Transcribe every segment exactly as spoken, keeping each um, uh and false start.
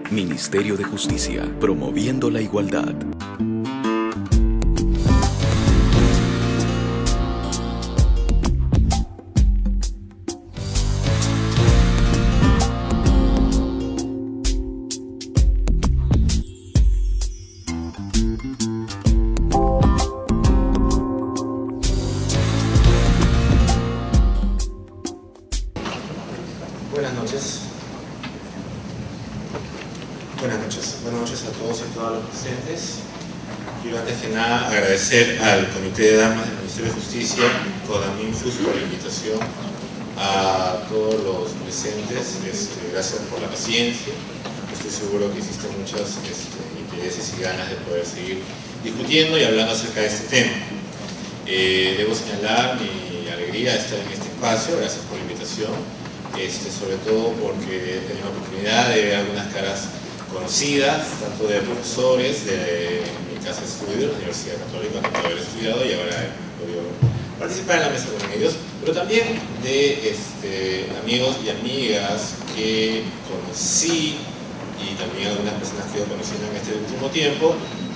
Ministerio de Justicia, promoviendo la igualdad. Buenas noches. Buenas noches. Buenas noches a todos y todas los presentes. Quiero antes que nada agradecer al Comité de Damas del Ministerio de Justicia, Codaminfus, por la invitación, a todos los presentes. Este, gracias por la paciencia. Estoy seguro que existen muchos este, intereses y ganas de poder seguir discutiendo y hablando acerca de este tema. Eh, debo señalar mi alegría de estar en este espacio. Gracias por la invitación. Este, sobre todo porque he tenido la oportunidad de ver algunas caras conocidas, tanto de profesores de mi casa de estudios, la Universidad Católica, donde puedo haber estudiado y ahora he podido participar en la mesa con ellos, pero también de este, amigos y amigas que conocí y también algunas personas que he conocido en este último tiempo,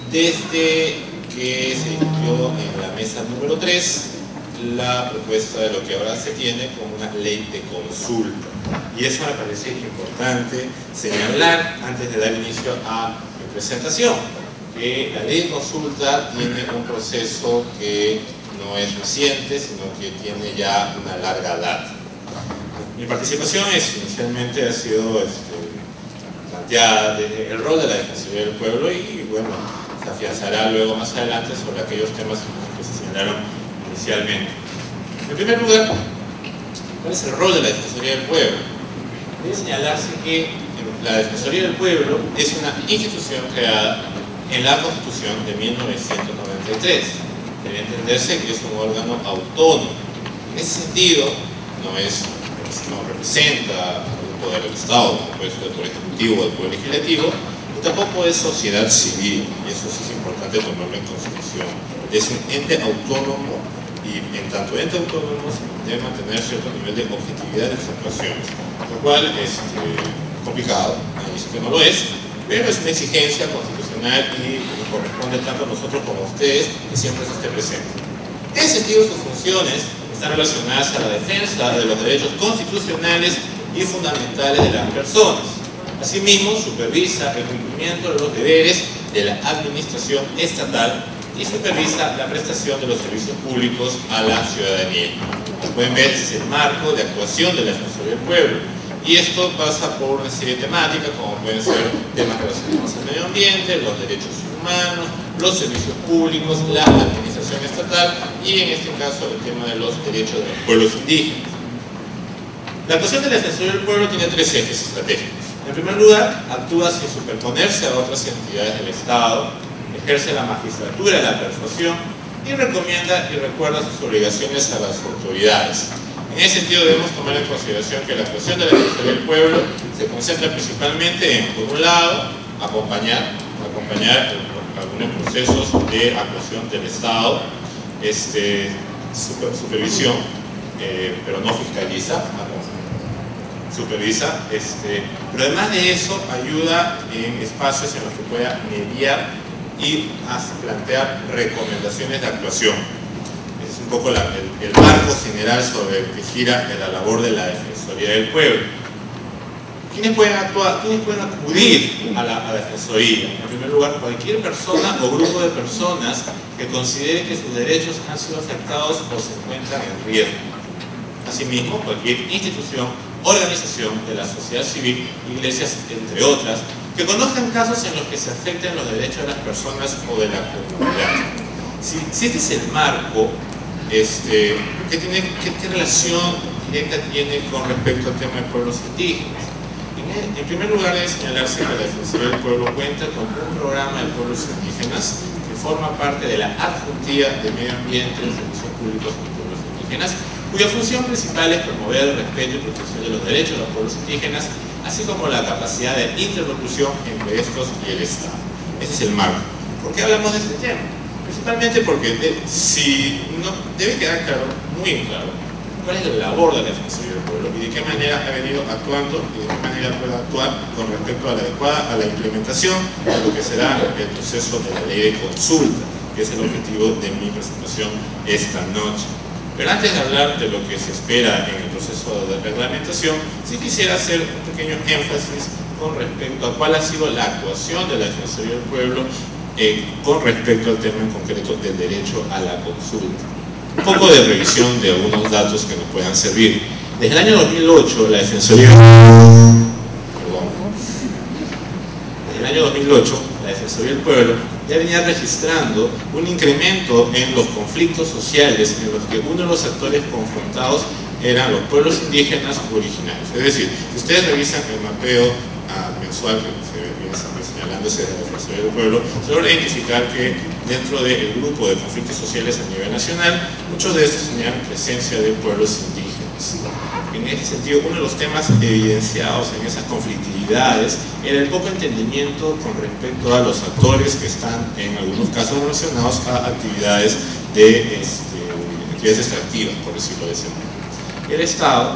desde que se discutió en la mesa número tres la propuesta de lo que ahora se tiene como una ley de consulta. Y eso me parece importante señalar antes de dar inicio a mi presentación, que la ley de consulta tiene un proceso que no es reciente, sino que tiene ya una larga data. Mi participación es, inicialmente ha sido este, planteada desde el rol de la Defensoría del Pueblo y bueno, se afianzará luego más adelante sobre aquellos temas que se señalaron inicialmente. En primer lugar, ¿cuál es el rol de la Defensoría del Pueblo? Debe señalarse que la Defensoría del Pueblo es una institución creada en la Constitución de mil novecientos noventa y tres. Debe entenderse que es un órgano autónomo. En ese sentido, no, es, no representa un poder del Estado, como puede ser el Poder Ejecutivo o el Poder Legislativo, y tampoco es sociedad civil, y eso sí es importante tomarlo en consideración. Es un ente autónomo y en tanto ente autónomo debe mantener cierto nivel de objetividad de sus actuaciones, lo cual es eh, complicado, dice que no lo es, pero es una exigencia constitucional y corresponde tanto a nosotros como a ustedes que siempre se esté presente. En ese sentido, sus funciones están relacionadas a la defensa de los derechos constitucionales y fundamentales de las personas. Asimismo, supervisa el cumplimiento de los deberes de la administración estatal y supervisa la prestación de los servicios públicos a la ciudadanía. Como pueden ver, es el marco de actuación de la Defensoría del Pueblo. Y esto pasa por una serie de temáticas, como pueden ser temas relacionados al medio ambiente, los derechos humanos, los servicios públicos, la administración estatal y, en este caso, el tema de los derechos de los pueblos indígenas. La actuación de la Defensoría del Pueblo tiene tres ejes estratégicos. En primer lugar, actúa sin superponerse a otras entidades del Estado, ejerce la magistratura de la persuasión y recomienda y recuerda sus obligaciones a las autoridades. En ese sentido debemos tomar en consideración que la actuación de la Defensoría del Pueblo se concentra principalmente en, por un lado, acompañar, acompañar algunos procesos de actuación del Estado, este, super, supervisión, eh, pero no fiscaliza, supervisa, este, pero además de eso ayuda en espacios en los que pueda mediar y plantear recomendaciones de actuación. Es un poco la, el, el marco general sobre el que gira la labor de la Defensoría del Pueblo. ¿Quiénes pueden actuar? ¿Quiénes pueden acudir a la, a la Defensoría? En primer lugar, cualquier persona o grupo de personas que considere que sus derechos han sido afectados o se encuentran en riesgo. Asimismo, cualquier institución, organización de la sociedad civil, iglesias, entre otras, que conozcan casos en los que se afecten los derechos de las personas o de la comunidad. Si, si este es el marco, este, ¿qué, tiene, qué, ¿qué relación directa tiene con respecto al tema de pueblos indígenas? En, en primer lugar, debe señalarse que la Defensoría del Pueblo cuenta con un programa de pueblos indígenas que forma parte de la Adjuntía de Medio Ambiente y Servicios Públicos de Pueblos Indígenas, cuya función principal es promover el respeto y protección de los derechos de los pueblos indígenas, así como la capacidad de interlocución entre estos y el Estado. Ese es el marco. ¿Por qué hablamos de este tema? Principalmente porque de, si no, debe quedar claro, muy claro, cuál es la labor de la Defensoría del Pueblo y de qué manera ha venido actuando y de qué manera puede actuar con respecto a la adecuada a la implementación de lo que será el proceso de la ley de consulta, que es el objetivo de mi presentación esta noche. Pero antes de hablar de lo que se espera en el proceso de reglamentación, sí quisiera hacer un pequeño énfasis con respecto a cuál ha sido la actuación de la Defensoría del Pueblo eh, con respecto al tema en concreto del derecho a la consulta. Un poco de revisión de algunos datos que nos puedan servir. Desde el año dos mil ocho, la Defensoría... Perdón. Desde el año dos mil ocho, la Defensoría del Pueblo ya venía registrando un incremento en los conflictos sociales en los que uno de los actores confrontados eran los pueblos indígenas originarios. Es decir, si ustedes revisan el mapeo ah, mensual que se viene señalándose desde la Defensoría del Pueblo, se logra identificar que dentro del grupo de conflictos sociales a nivel nacional, muchos de estos tenían presencia de pueblos indígenas. En ese sentido, uno de los temas evidenciados en esas conflictividades era el poco entendimiento con respecto a los actores que están en algunos casos relacionados a actividades de este, actividades extractivas, por decirlo de ese modo. El Estado,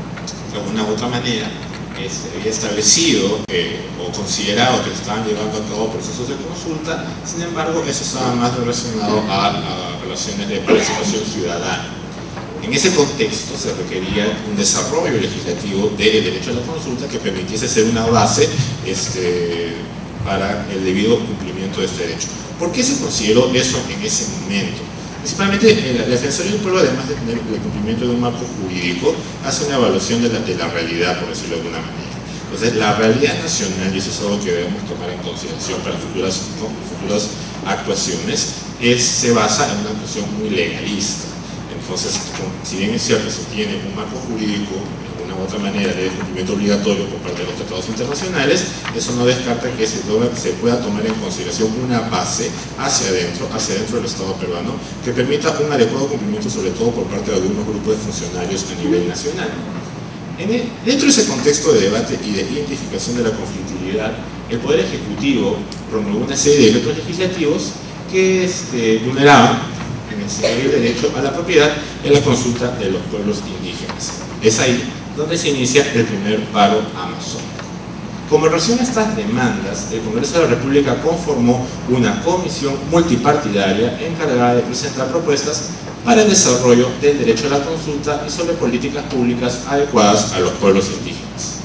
de alguna u otra manera, este, había establecido eh, o considerado que se estaban llevando a cabo procesos de consulta, sin embargo, eso estaba más relacionado a, a relaciones de participación ciudadana. En ese contexto se requería un desarrollo legislativo del derecho a la consulta que permitiese ser una base este, para el debido cumplimiento de este derecho. ¿Por qué se consideró eso en ese momento? Principalmente, la Defensoría del Pueblo, además de tener el cumplimiento de un marco jurídico, hace una evaluación de la, de la realidad, por decirlo de alguna manera. Entonces, la realidad nacional, y eso es algo que debemos tomar en consideración para futuras, ¿no? futuras actuaciones, es, se basa en una actuación muy legalista. Entonces, si bien es cierto, se tiene un marco jurídico, de alguna u otra manera, de cumplimiento obligatorio por parte de los tratados internacionales, eso no descarta que se, tome, se pueda tomar en consideración una base hacia adentro, hacia adentro del Estado peruano, que permita un adecuado cumplimiento, sobre todo por parte de algunos grupos de funcionarios a nivel nacional. En el, dentro de ese contexto de debate y de identificación de la conflictividad, el Poder Ejecutivo promulgó una serie de decretos legislativos que este, vulneraban el derecho a la propiedad en la consulta de los pueblos indígenas. Es ahí donde se inicia el primer paro amazónico. Como reacción a estas demandas, el Congreso de la República conformó una comisión multipartidaria encargada de presentar propuestas para el desarrollo del derecho a la consulta y sobre políticas públicas adecuadas a los pueblos indígenas.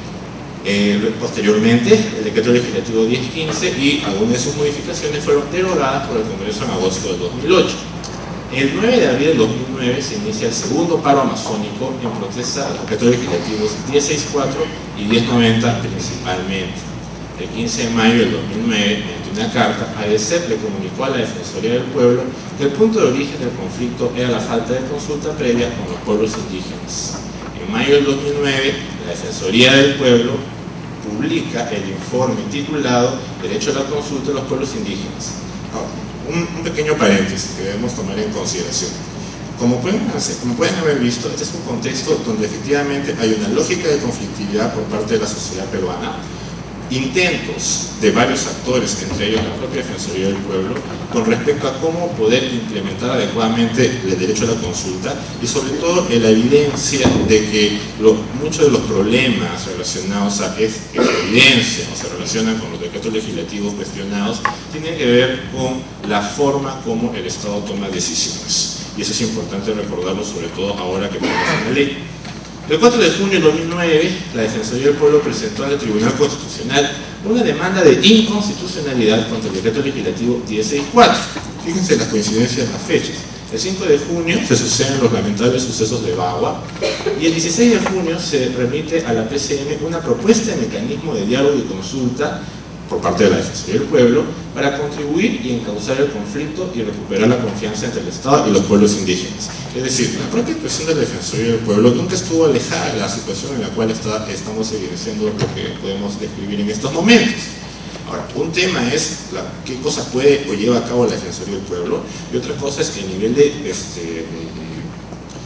Eh, posteriormente, el decreto legislativo diez quince y algunas de sus modificaciones fueron derogadas por el Congreso en agosto de dos mil ocho. El nueve de abril de dos mil nueve se inicia el segundo paro amazónico en protesta a los decretos legislativos diez sesenta y cuatro y diez noventa principalmente. El quince de mayo del dos mil nueve, mediante una carta, A E C E P le comunicó a la Defensoría del Pueblo que el punto de origen del conflicto era la falta de consulta previa con los pueblos indígenas. En mayo del dos mil nueve, la Defensoría del Pueblo publica el informe titulado Derecho a la consulta de los pueblos indígenas. Ahora, un, un pequeño paréntesis que debemos tomar en consideración. Como pueden, como pueden haber visto, este es un contexto donde efectivamente hay una lógica de conflictividad por parte de la sociedad peruana, intentos de varios actores, entre ellos la propia Defensoría del Pueblo, con respecto a cómo poder implementar adecuadamente el derecho a la consulta y sobre todo en la evidencia de que lo, muchos de los problemas relacionados a esta evidencia o se relacionan con los decretos legislativos cuestionados tienen que ver con la forma como el Estado toma decisiones. Y eso es importante recordarlo, sobre todo ahora que tenemos una ley. El cuatro de junio de dos mil nueve, la Defensoría del Pueblo presentó al Tribunal Constitucional una demanda de inconstitucionalidad contra el decreto legislativo diez sesenta y cuatro. Fíjense las coincidencias de las fechas. El cinco de junio se suceden los lamentables sucesos de Bagua y el dieciséis de junio se remite a la P C M una propuesta de mecanismo de diálogo y consulta por parte de la Defensoría del Pueblo para contribuir y encauzar el conflicto y recuperar la confianza entre el Estado y los pueblos indígenas. Es decir, la propia expresión de la Defensoría del Pueblo nunca estuvo alejada de la situación en la cual está, estamos evidenciando lo que podemos describir en estos momentos. Ahora, un tema es la, qué cosas puede o lleva a cabo la Defensoría del Pueblo y otra cosa es que el nivel de, este, de,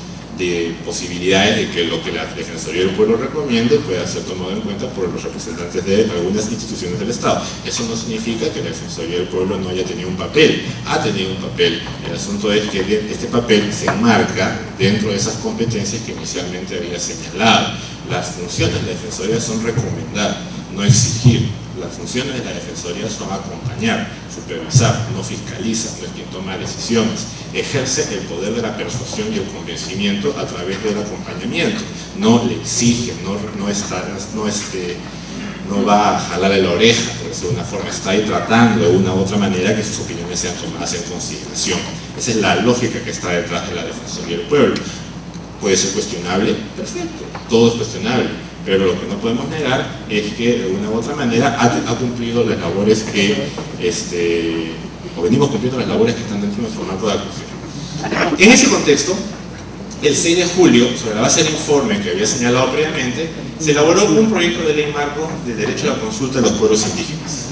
de posibilidades de que lo que la Defensoría del Pueblo recomiende pueda ser tomado en cuenta por los representantes de algunas instituciones del Estado. Eso no significa que la Defensoría del Pueblo no haya tenido un papel, ha tenido un papel. El asunto es que este papel se enmarca dentro de esas competencias que inicialmente había señalado. Las funciones de la Defensoría son recomendar, no exigir. Las funciones de la Defensoría son acompañar, supervisar, no fiscaliza, no es quien toma decisiones, ejerce el poder de la persuasión y el convencimiento a través del acompañamiento, no le exige, no, no, está, no, este, no va a jalarle la oreja, por decirlo de una forma, está ahí tratando de una u otra manera que sus opiniones sean tomadas en consideración. Esa es la lógica que está detrás de la Defensoría del Pueblo. ¿Puede ser cuestionable? Perfecto, todo es cuestionable. Pero lo que no podemos negar es que de una u otra manera ha, ha cumplido las labores que, este, o venimos cumpliendo las labores que están dentro de nuestro marco de actuación. En ese contexto, el seis de julio, sobre la base del informe que había señalado previamente, se elaboró un proyecto de ley marco de derecho a la consulta de los pueblos indígenas.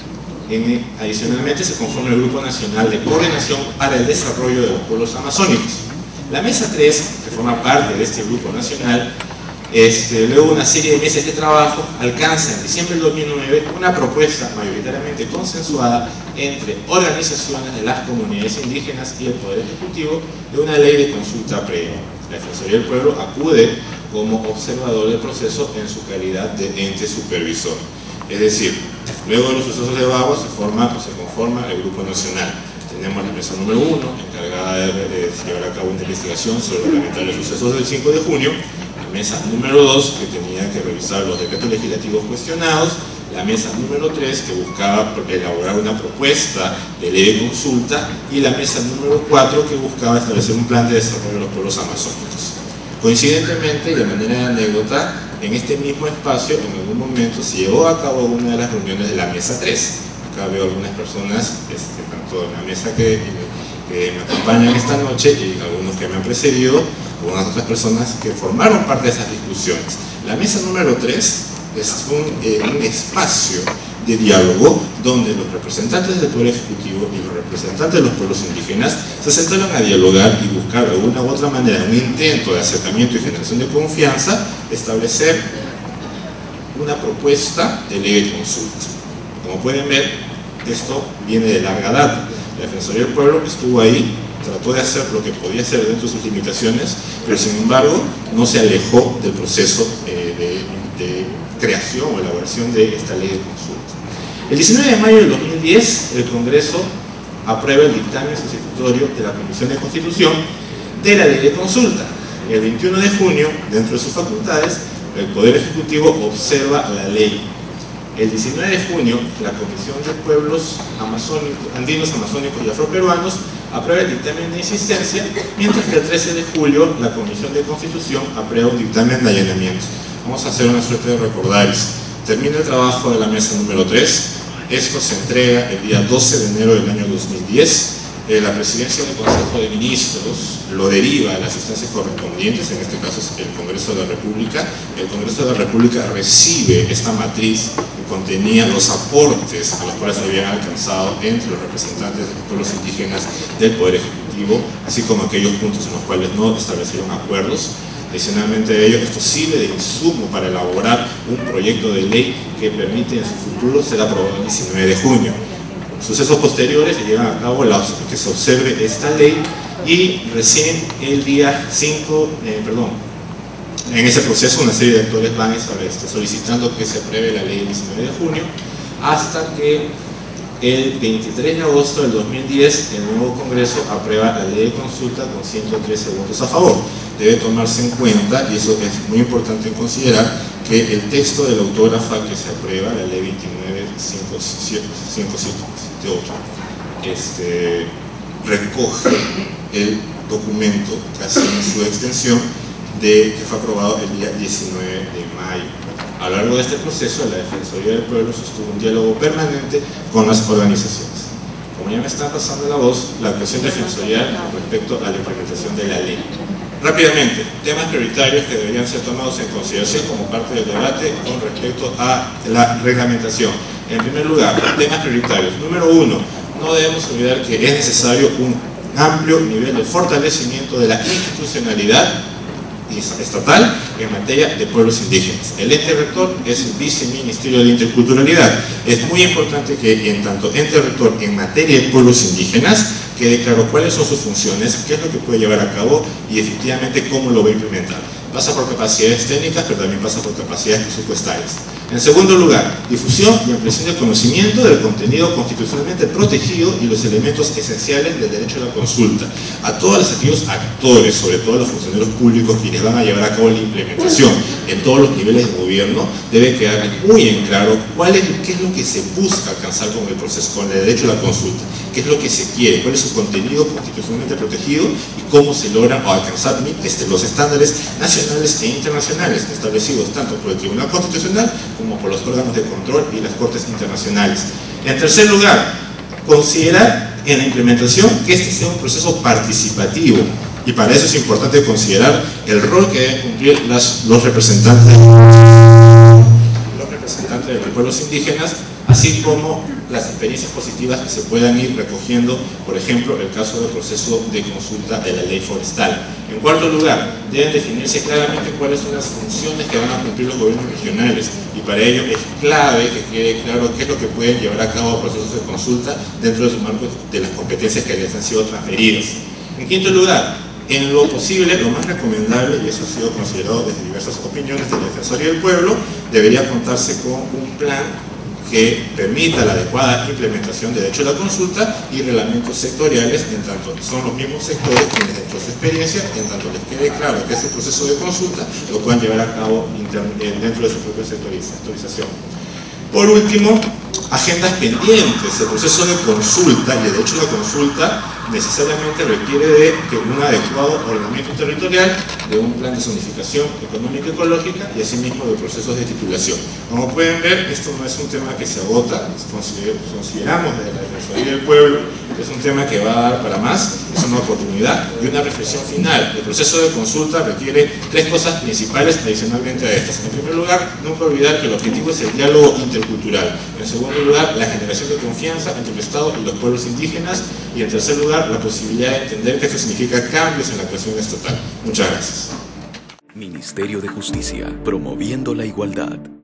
En, adicionalmente, se conforma el Grupo Nacional de Coordinación para el Desarrollo de los Pueblos Amazónicos. La Mesa tres, que forma parte de este Grupo Nacional, Este, luego una serie de meses de trabajo, alcanza en diciembre del dos mil nueve una propuesta mayoritariamente consensuada entre organizaciones de las comunidades indígenas y el Poder Ejecutivo de una ley de consulta previa. La Defensoría del Pueblo acude como observador del proceso en su calidad de ente supervisor. Es decir, luego de los sucesos de Bagua se, forma, se conforma el Grupo Nacional. Tenemos la mesa número uno, encargada de, de llevar a cabo una investigación sobre los lamentables sucesos del cinco de junio, la mesa número dos, que tenía que revisar los decretos legislativos cuestionados, la mesa número tres, que buscaba elaborar una propuesta de ley de consulta, y la mesa número cuatro, que buscaba establecer un plan de desarrollo de los pueblos amazónicos. Coincidentemente, y de manera de anécdota, en este mismo espacio, en algún momento, se llevó a cabo una de las reuniones de la mesa tres. Acá veo algunas personas, este, tanto en la mesa que, que me acompañan esta noche y algunos que me han precedido, algunas otras personas que formaron parte de esas discusiones. La mesa número tres es un, eh, un espacio de diálogo donde los representantes del Poder Ejecutivo y los representantes de los pueblos indígenas se sentaron a dialogar y buscar de alguna u otra manera un intento de acercamiento y generación de confianza, establecer una propuesta de ley de consulta. Como pueden ver, esto viene de larga data. La Defensoría del Pueblo estuvo ahí, trató de hacer lo que podía hacer dentro de sus limitaciones, pero sin embargo no se alejó del proceso eh, de, de creación o elaboración de esta ley de consulta. El diecinueve de mayo del dos mil diez, el Congreso aprueba el dictamen sustitutorio de la Comisión de Constitución de la ley de consulta. El veintiuno de junio, dentro de sus facultades, el Poder Ejecutivo observa la ley. El diecinueve de junio, la Comisión de Pueblos Amazónicos, Andinos, Amazónicos y Afroperuanos aprueba el dictamen de insistencia, mientras que el trece de julio, la Comisión de Constitución aprueba un dictamen de allanamiento. Vamos a hacer una suerte de recordaris. Termina el trabajo de la mesa número tres. Esto se entrega el día doce de enero del año dos mil diez. Eh, la Presidencia del Consejo de Ministros lo deriva a las instancias correspondientes, en este caso es el Congreso de la República. El Congreso de la República recibe esta matriz que contenía los aportes a los cuales se habían alcanzado entre los representantes de los pueblos indígenas del Poder Ejecutivo, así como aquellos puntos en los cuales no establecieron acuerdos. Adicionalmente a ello, esto sirve de insumo para elaborar un proyecto de ley que permite en su futuro ser aprobado el diecinueve de junio. Sucesos posteriores se llevan a cabo la, que se observe esta ley, y recién el día cinco, eh, perdón, en ese proceso una serie de actores van este, solicitando que se apruebe la ley el diecinueve de junio, hasta que el veintitrés de agosto del dos mil diez el nuevo Congreso aprueba la ley de consulta con ciento trece votos a favor. Debe tomarse en cuenta, y eso es muy importante considerar, que el texto de la autógrafa que se aprueba, la ley veintinueve mil quinientos setenta y ocho, este, recoge el documento, casi en su extensión, de, que fue aprobado el día diecinueve de mayo. A lo largo de este proceso, la Defensoría del Pueblo sostuvo un diálogo permanente con las organizaciones. Como ya me están pasando la voz, la actuación defensorial respecto a la implementación de la ley. Rápidamente, temas prioritarios que deberían ser tomados en consideración como parte del debate con respecto a la reglamentación. En primer lugar, temas prioritarios. Número uno, no debemos olvidar que es necesario un amplio nivel de fortalecimiento de la institucionalidad estatal en materia de pueblos indígenas. El ente rector es el Viceministerio de Interculturalidad. Es muy importante que en tanto ente rector en materia de pueblos indígenas quede claro cuáles son sus funciones, qué es lo que puede llevar a cabo y efectivamente cómo lo va a implementar. Pasa por capacidades técnicas, pero también pasa por capacidades presupuestarias. En segundo lugar, difusión y ampliación del conocimiento del contenido constitucionalmente protegido y los elementos esenciales del derecho a la consulta. A todos aquellos actores, sobre todo los funcionarios públicos quienes van a llevar a cabo la implementación en todos los niveles de gobierno, debe quedar muy en claro cuál es, qué es lo que se busca alcanzar con el proceso, con el derecho a la consulta, qué es lo que se quiere, cuál es su contenido constitucionalmente protegido y cómo se logran alcanzar este, los estándares nacionales e internacionales establecidos tanto por el Tribunal Constitucional como por los órganos de control y las cortes internacionales. En tercer lugar, considerar en la implementación que este sea un proceso participativo, y para eso es importante considerar el rol que deben cumplir las, los representantes los representantes de los pueblos indígenas, así como las experiencias positivas que se puedan ir recogiendo, por ejemplo, el caso del proceso de consulta de la ley forestal. En cuarto lugar, deben definirse claramente cuáles son las funciones que van a cumplir los gobiernos regionales, y para ello es clave que quede claro qué es lo que pueden llevar a cabo procesos de consulta dentro de su marco de las competencias que les han sido transferidas. En quinto lugar, en lo posible, lo más recomendable, y eso ha sido considerado desde diversas opiniones del Defensoría del Pueblo, debería contarse con un plan que permita la adecuada implementación de derecho a la consulta y reglamentos sectoriales, en tanto son los mismos sectores quienes dentro de su experiencia, en tanto les quede claro que ese proceso de consulta lo puedan llevar a cabo dentro de su propia sectorización. Por último, agendas pendientes. El proceso de consulta y el derecho a la consulta necesariamente requiere de un adecuado ordenamiento territorial, de un plan de zonificación económica y ecológica y asimismo de procesos de titulación. Como pueden ver, esto no es un tema que se agota, consideramos desde la Defensoría del Pueblo que es un tema que va a dar para más, es una oportunidad y una reflexión final. El proceso de consulta requiere tres cosas principales adicionalmente a estas. En primer lugar, nunca olvidar que el objetivo es el diálogo intercultural. En segundo lugar, la generación de confianza entre el Estado y los pueblos indígenas. Y en tercer lugar, la posibilidad de entender que esto significa cambios en la actuación estatal. Muchas gracias. Ministerio de Justicia, promoviendo la igualdad.